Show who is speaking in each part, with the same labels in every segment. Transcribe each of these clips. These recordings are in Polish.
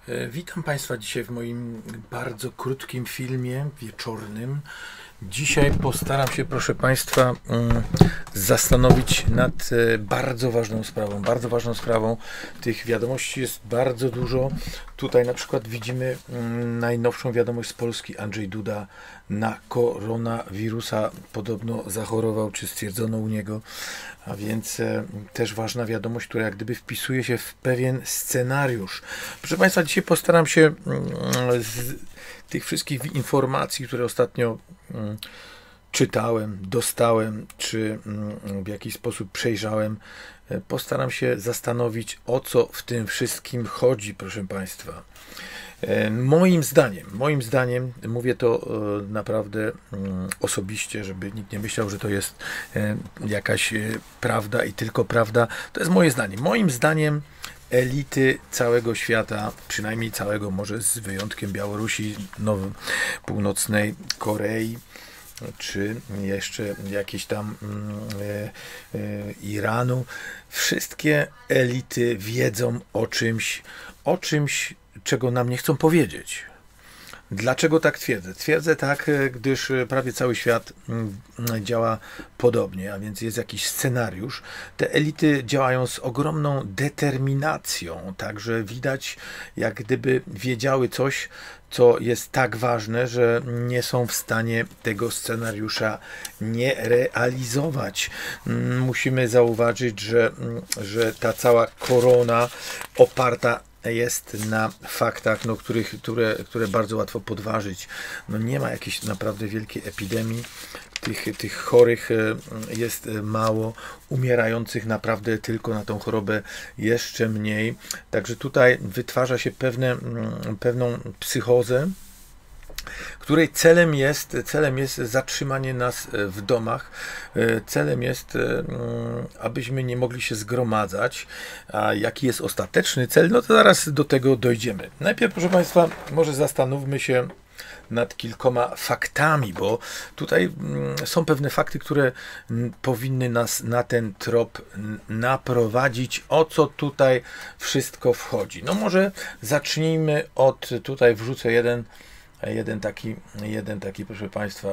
Speaker 1: Witam Państwa dzisiaj w moim bardzo krótkim filmie wieczornym. Dzisiaj postaram się, proszę Państwa, zastanowić nad bardzo ważną sprawą. Bardzo ważną sprawą. Tych wiadomości jest bardzo dużo. Tutaj na przykład widzimy najnowszą wiadomość z Polski. Andrzej Duda na koronawirusa podobno zachorował, czy stwierdzono u niego. A więc też ważna wiadomość, która jak gdyby wpisuje się w pewien scenariusz. Proszę Państwa, dzisiaj postaram się z tych wszystkich informacji, które ostatnio czytałem, dostałem, czy w jakiś sposób przejrzałem, postaram się zastanowić, o co w tym wszystkim chodzi, proszę Państwa. Moim zdaniem, mówię to naprawdę osobiście, żeby nikt nie myślał, że to jest jakaś prawda i tylko prawda, to jest moje zdanie. Moim zdaniem elity całego świata, przynajmniej całego, może z wyjątkiem Białorusi, Północnej Korei, czy jeszcze jakieś tam Iranu, wszystkie elity wiedzą o czymś, czego nam nie chcą powiedzieć. Dlaczego tak twierdzę? Twierdzę tak, gdyż prawie cały świat działa podobnie, a więc jest jakiś scenariusz. Te elity działają z ogromną determinacją, także widać, jak gdyby wiedziały coś, co jest tak ważne, że nie są w stanie tego scenariusza nie realizować. Musimy zauważyć, że ta cała korona oparta jest na faktach, które bardzo łatwo podważyć. Nie ma jakiejś naprawdę wielkiej epidemii. Tych chorych jest mało, umierających naprawdę tylko na tą chorobę jeszcze mniej. Także tutaj wytwarza się pewną psychozę, której celem jest zatrzymanie nas w domach. Celem jest, abyśmy nie mogli się zgromadzać. A jaki jest ostateczny cel? No to zaraz do tego dojdziemy. Najpierw, proszę Państwa, może zastanówmy się nad kilkoma faktami, bo tutaj są pewne fakty, które powinny nas na ten trop naprowadzić, o co tutaj wszystko wchodzi. No może zacznijmy od, tutaj wrzucę jeden taki, proszę Państwa,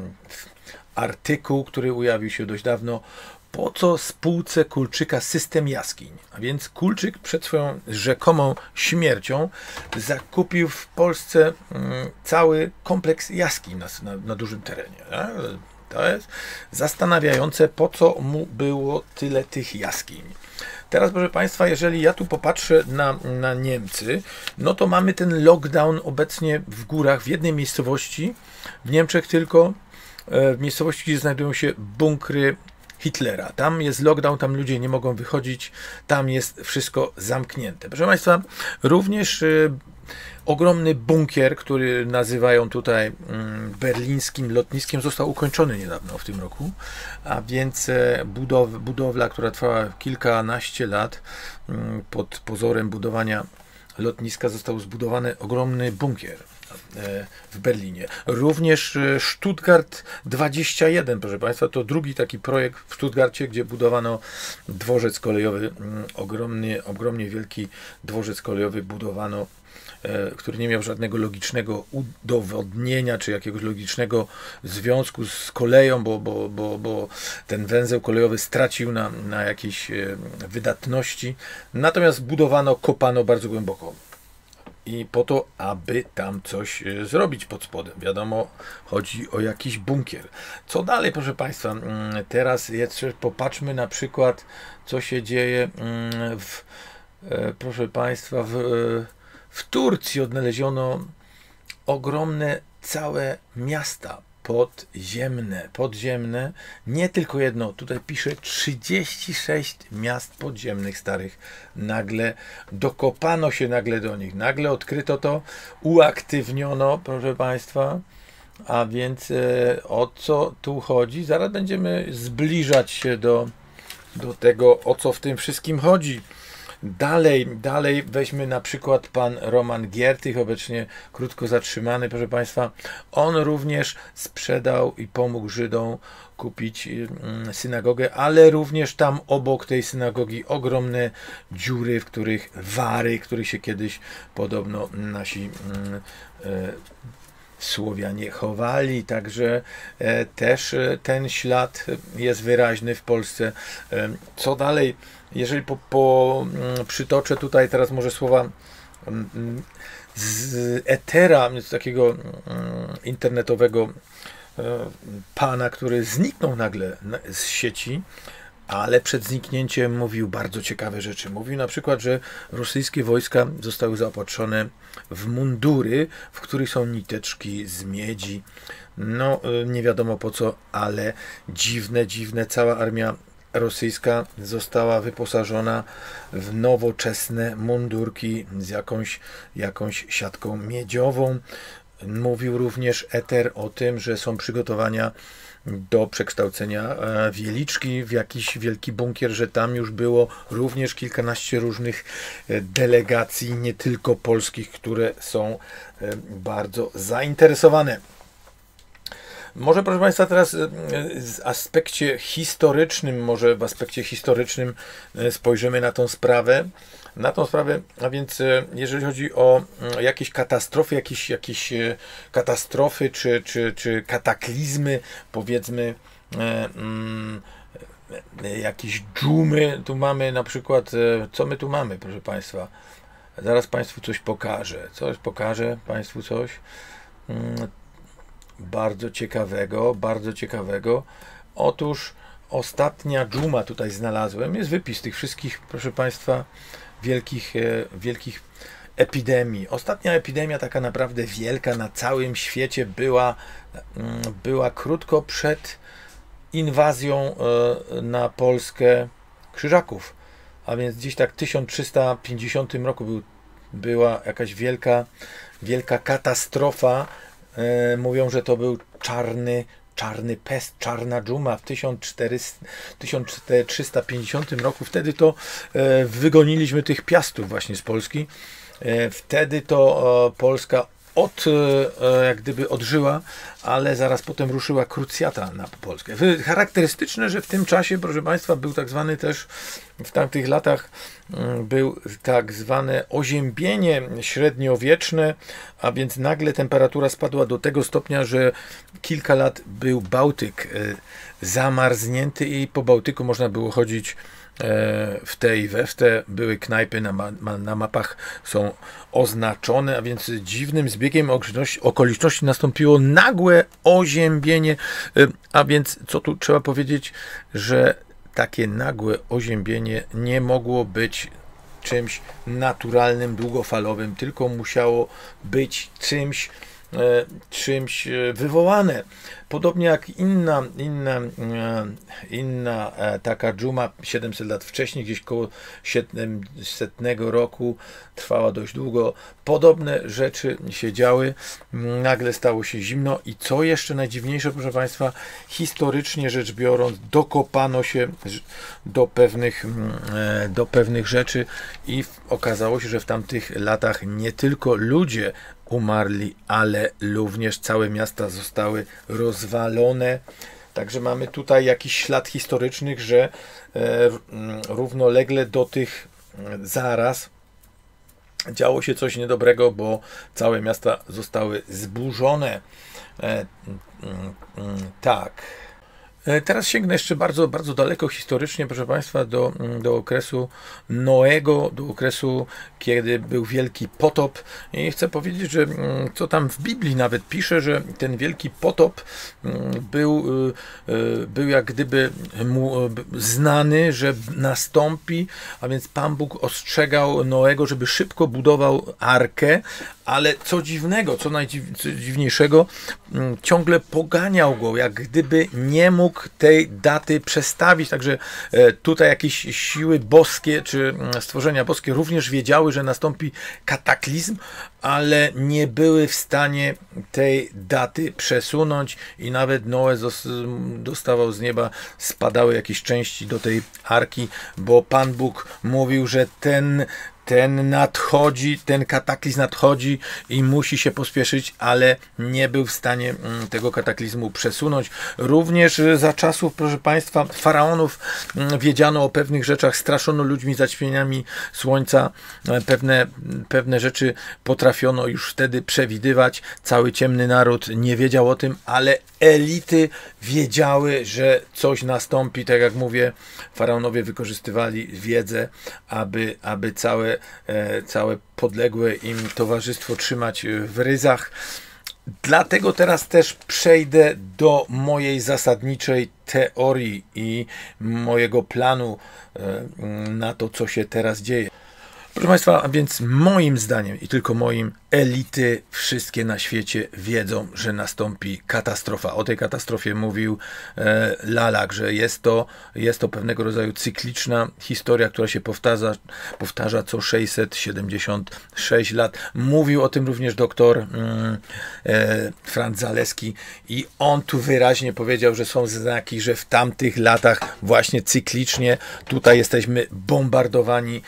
Speaker 1: artykuł, który ujawił się dość dawno. Po co spółce Kulczyka system jaskiń? A więc Kulczyk przed swoją rzekomą śmiercią zakupił w Polsce cały kompleks jaskiń na dużym terenie. To jest zastanawiające, po co mu było tyle tych jaskiń. Teraz, proszę Państwa, jeżeli ja tu popatrzę na Niemcy, no to mamy ten lockdown obecnie w górach, w jednej miejscowości, w Niemczech tylko, w miejscowości, gdzie znajdują się bunkry Hitlera. Tam jest lockdown, tam ludzie nie mogą wychodzić, tam jest wszystko zamknięte. Proszę Państwa, również ogromny bunkier, który nazywają tutaj berlińskim lotniskiem, został ukończony niedawno w tym roku, a więc budowla, która trwała kilkanaście lat, pod pozorem budowania lotniska został zbudowany ogromny bunkier w Berlinie. Również Stuttgart 21, proszę Państwa, to drugi taki projekt w Stuttgarcie, gdzie budowano dworzec kolejowy, ogromnie wielki dworzec kolejowy budowano, który nie miał żadnego logicznego udowodnienia, czy jakiegoś logicznego związku z koleją, bo ten węzeł kolejowy stracił na jakiejś wydatności. Natomiast kopano bardzo głęboko. I po to, aby tam coś zrobić pod spodem. Wiadomo, chodzi o jakiś bunkier. Co dalej, proszę Państwa? Teraz jeszcze popatrzmy na przykład, co się dzieje proszę Państwa, w Turcji odnaleziono ogromne całe miasta podziemne, nie tylko jedno, tutaj pisze 36 miast podziemnych starych, nagle dokopano się do nich, nagle odkryto to, uaktywniono, proszę Państwa, a więc o co tu chodzi? Zaraz będziemy zbliżać się do tego, o co w tym wszystkim chodzi. Dalej weźmy na przykład pan Roman Giertych, obecnie krótko zatrzymany, proszę Państwa. On również sprzedał i pomógł Żydom kupić synagogę, ale również tam obok tej synagogi ogromne dziury, w których wary, których się kiedyś podobno nasi Słowianie chowali, także też ten ślad jest wyraźny w Polsce. Co dalej? Jeżeli przytoczę tutaj teraz może słowa z etera, z takiego internetowego pana, który zniknął nagle z sieci, ale przed zniknięciem mówił bardzo ciekawe rzeczy. Mówił na przykład, że rosyjskie wojska zostały zaopatrzone w mundury, w których są niteczki z miedzi. No, nie wiadomo po co, ale dziwne, cała armia rosyjska została wyposażona w nowoczesne mundurki z jakąś siatką miedziową. Mówił również eter o tym, że są przygotowania do przekształcenia Wieliczki w jakiś wielki bunkier, że tam już było również kilkanaście różnych delegacji, nie tylko polskich, które są bardzo zainteresowane. Może, proszę Państwa, teraz w aspekcie historycznym spojrzymy na tą sprawę. A więc jeżeli chodzi o jakieś katastrofy, jakieś katastrofy czy kataklizmy, powiedzmy, jakieś dżumy, tu mamy na przykład, co my tu mamy, proszę Państwa? Zaraz Państwu coś pokażę. Pokażę Państwu coś bardzo ciekawego. Otóż ostatnia dżuma tutaj znalazłem, jest wypis tych wszystkich, proszę Państwa, wielkich epidemii. Ostatnia epidemia, taka naprawdę wielka na całym świecie, była krótko przed inwazją na Polskę Krzyżaków. A więc gdzieś tak w 1350 roku była jakaś wielka katastrofa. Mówią, że to był czarny pest, czarna dżuma w 1350 roku. Wtedy to wygoniliśmy tych piastów właśnie z Polski. Wtedy to Polska jak gdyby odżyła, ale zaraz potem ruszyła krucjata na Polskę. Charakterystyczne, że w tym czasie, proszę Państwa, był tak zwany też w tamtych latach był tak zwane oziębienie średniowieczne, a więc nagle temperatura spadła do tego stopnia, że kilka lat był Bałtyk zamarznięty i po Bałtyku można było chodzić w te i we w te. Były knajpy, na mapach są oznaczone, a więc dziwnym zbiegiem okoliczności nastąpiło nagłe oziębienie, a więc co tu trzeba powiedzieć, że takie nagłe oziębienie nie mogło być czymś naturalnym, długofalowym, tylko musiało być czymś wywołane. Podobnie jak inna taka dżuma 700 lat wcześniej, gdzieś koło 700 roku, trwała dość długo. Podobne rzeczy się działy. Nagle stało się zimno i co jeszcze najdziwniejsze, proszę Państwa, historycznie rzecz biorąc, dokopano się do pewnych rzeczy i okazało się, że w tamtych latach nie tylko ludzie umarli, ale również całe miasta zostały rozwalone. Także mamy tutaj jakiś ślad historyczny, że równolegle do tych zaraz działo się coś niedobrego, bo całe miasta zostały zburzone. Tak. Teraz sięgnę jeszcze bardzo daleko historycznie, proszę Państwa, do okresu Noego, do okresu, kiedy był wielki potop. I chcę powiedzieć, że co tam w Biblii nawet pisze, że ten wielki potop był jak gdyby mu znany, że nastąpi, a więc Pan Bóg ostrzegał Noego, żeby szybko budował arkę, ale co dziwnego, co najdziwniejszego, ciągle poganiał go, jak gdyby nie mógł tej daty przestawić. Także tutaj jakieś siły boskie, czy stworzenia boskie również wiedziały, że nastąpi kataklizm, ale nie były w stanie tej daty przesunąć i nawet Noe dostawał z nieba, spadały jakieś części do tej arki, bo Pan Bóg mówił, że ten nadchodzi, ten kataklizm nadchodzi i musi się pospieszyć, ale nie był w stanie tego kataklizmu przesunąć. Również za czasów, proszę Państwa, faraonów wiedziano o pewnych rzeczach, straszono ludźmi zaćmieniami słońca, pewne rzeczy potrafiono już wtedy przewidywać. Cały ciemny naród nie wiedział o tym, ale elity wiedziały, że coś nastąpi. Tak jak mówię, faraonowie wykorzystywali wiedzę, aby całe podległe im towarzystwo trzymać w ryzach. Dlatego teraz też przejdę do mojej zasadniczej teorii i mojego planu na to, co się teraz dzieje. Proszę Państwa, a więc moim zdaniem i tylko moim, elity wszystkie na świecie wiedzą, że nastąpi katastrofa. O tej katastrofie mówił Lalak, że jest to pewnego rodzaju cykliczna historia, która się powtarza co 676 lat. Mówił o tym również doktor Franz Zaleski i on tu wyraźnie powiedział, że są znaki, że w tamtych latach właśnie cyklicznie tutaj jesteśmy bombardowani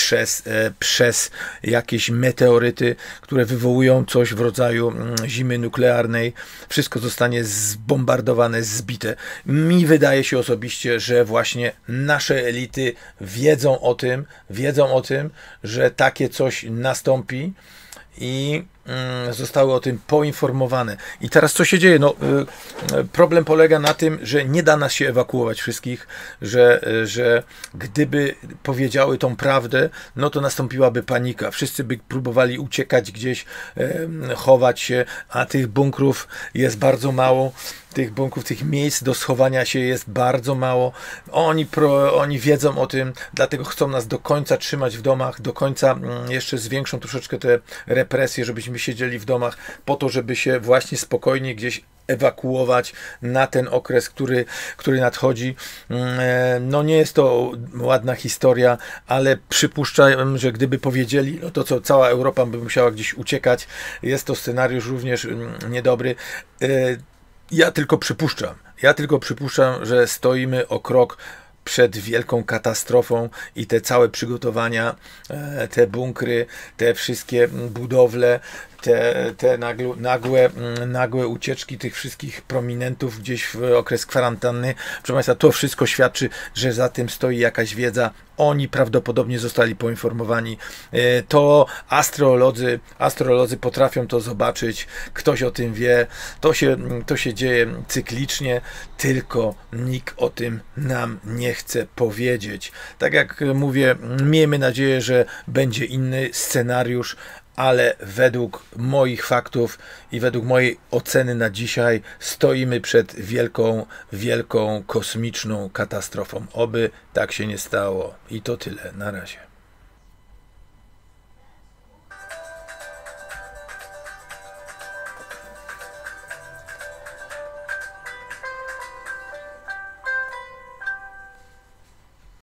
Speaker 1: przez jakieś meteoryty, które wywołują coś w rodzaju zimy nuklearnej. Wszystko zostanie zbombardowane, zbite. Mi wydaje się osobiście, że właśnie nasze elity wiedzą o tym, że takie coś nastąpi i zostały o tym poinformowane. I teraz co się dzieje? No, problem polega na tym, że nie da nas się ewakuować wszystkich, że gdyby powiedziały tą prawdę, no to nastąpiłaby panika. Wszyscy by próbowali uciekać gdzieś, chować się, a tych bunkrów jest bardzo mało. Tych miejsc do schowania się jest bardzo mało. Oni wiedzą o tym, dlatego chcą nas do końca trzymać w domach, do końca jeszcze zwiększą troszeczkę te represje, żebyśmy siedzieli w domach, po to, żeby się właśnie spokojnie gdzieś ewakuować na ten okres, który nadchodzi. No nie jest to ładna historia, ale przypuszczam, że gdyby powiedzieli, no to co, cała Europa by musiała gdzieś uciekać. Jest to scenariusz również niedobry. Ja tylko przypuszczam, że stoimy o krok przed wielką katastrofą i te całe przygotowania, te bunkry, te wszystkie budowle, te nagłe ucieczki tych wszystkich prominentów gdzieś w okres kwarantanny. Proszę Państwa, to wszystko świadczy, że za tym stoi jakaś wiedza. Oni prawdopodobnie zostali poinformowani. To astrolodzy potrafią to zobaczyć. Ktoś o tym wie. To się dzieje cyklicznie, tylko nikt o tym nam nie chce powiedzieć. Tak jak mówię, miejmy nadzieję, że będzie inny scenariusz, ale według moich faktów i według mojej oceny na dzisiaj stoimy przed wielką kosmiczną katastrofą. Oby tak się nie stało. I to tyle. Na razie.